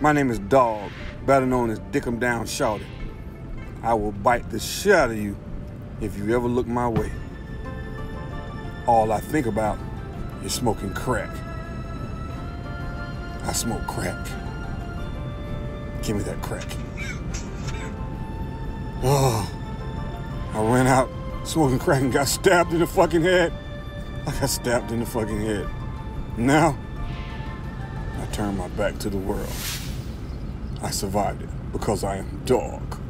My name is Dog, better known as Dick 'em Down Shawty. I will bite the shit out of you if you ever look my way. All I think about is smoking crack. I smoke crack. Give me that crack. Oh, I ran out smoking crack and got stabbed in the fucking head. I got stabbed in the fucking head. Now, I turn my back to the world. I survived it because I am Dog.